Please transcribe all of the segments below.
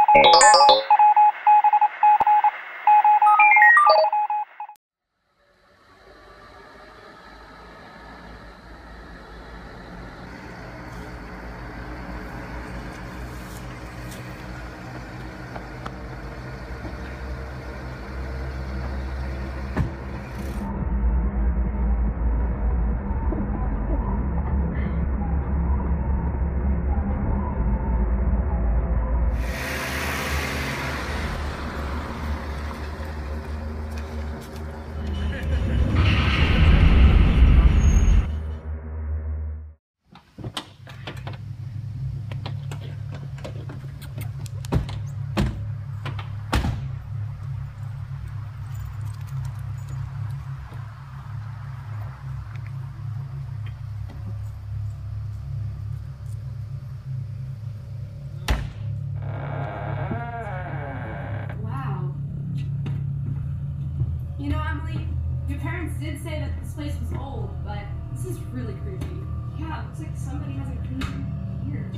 You know, Emily, your parents did say that this place was old, but this is really creepy. Yeah, it looks like somebody hasn't cleaned in years.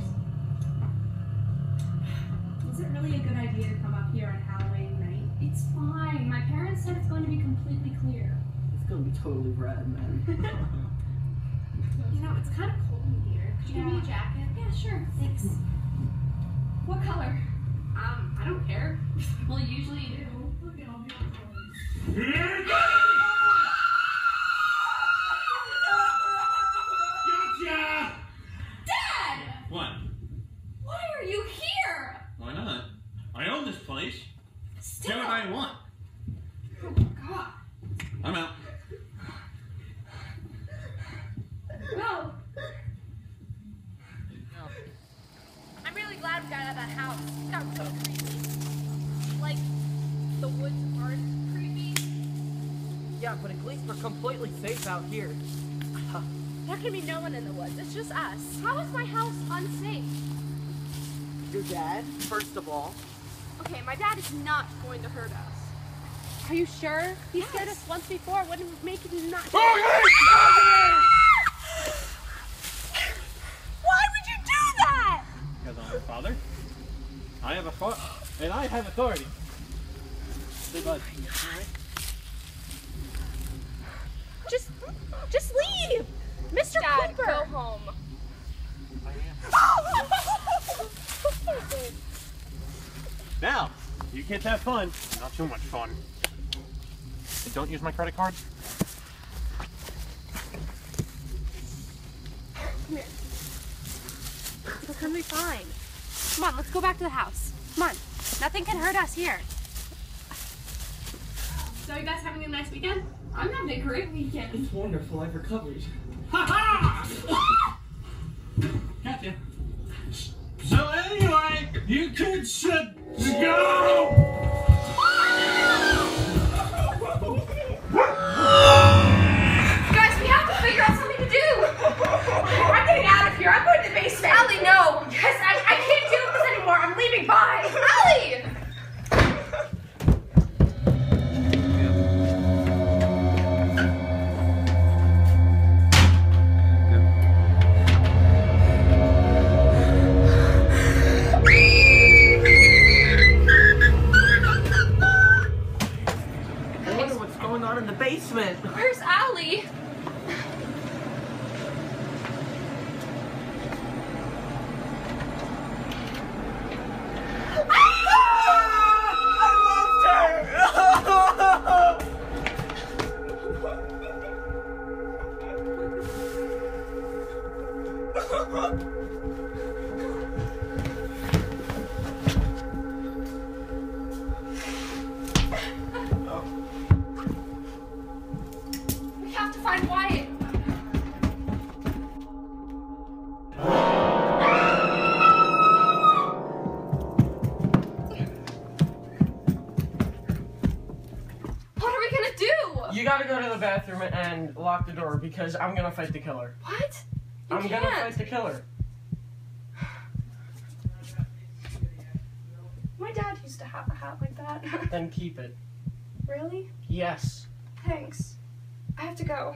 Is it really a good idea to come up here on Halloween night? It's fine. My parents said it's going to be completely clear. It's going to be totally rad, man. You know, it's kind of cold in here. Could you give me a jacket? Yeah, sure. Thanks. What color? I don't care. Well, usually you do. Gotcha! Dad! What? Why are you here? Why not? I own this place. Still. Do what I want. Oh, God. I'm out. No. I'm really glad we got out of that house. It got so creepy. Like, the woods aren't creepy. Yeah, but at least we're completely safe out here. There can be no one in the woods. It's just us. How is my house unsafe? Your dad, first of all. Okay, my dad is not going to hurt us. Are you sure? He scared us once before. Wouldn't make it not. Okay! Why would you do that? Because I'm your father. I have a foot, and I have authority. Say bud. Alright? Just leave! Mr. Dad, Cooper! go home. Now, you kids have fun. Not too much fun. And don't use my credit card. Come here. It's gonna be fine. Come on, let's go back to the house. Come on. Nothing can hurt us here. So you guys having a nice weekend? I'm having a great weekend. It's wonderful, I've recovered. Ha ha! Gotcha. So anyway, you kids should go! Guys, we have to figure out something to do. I'm getting out of here. I'm going to the basement. Allie, no. Yes, I can't deal with this anymore. I'm leaving. Bye. Allie! In the basement. Where's Allie? Find Wyatt. What are we gonna do? You gotta go to the bathroom and lock the door because I'm gonna fight the killer. What? I'm gonna fight the killer. My dad used to have a hat like that. Then keep it. Really? Yes. Thanks. I have to go.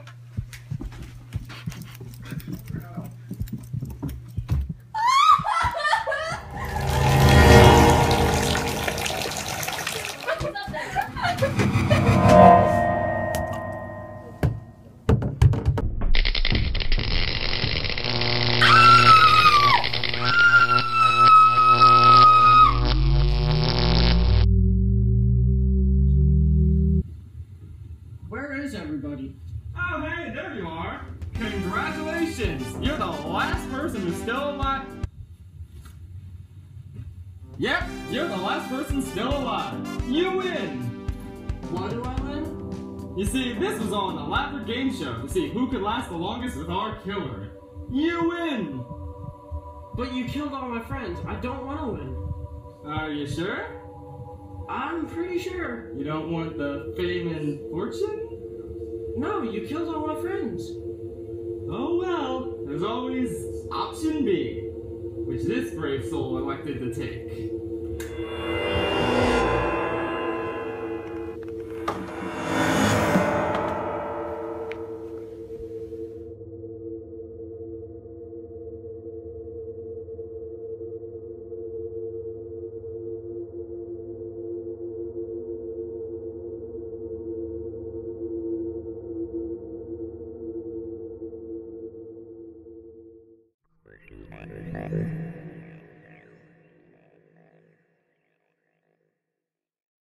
Yep, you're the last person still alive. You win! Why do I win? You see, this was all an elaborate game show to see who could last the longest with our killer. You win! But you killed all my friends. I don't want to win. Are you sure? I'm pretty sure. You don't want the fame and fortune? No, you killed all my friends. Oh well, there's always option B, which this brave soul elected to take.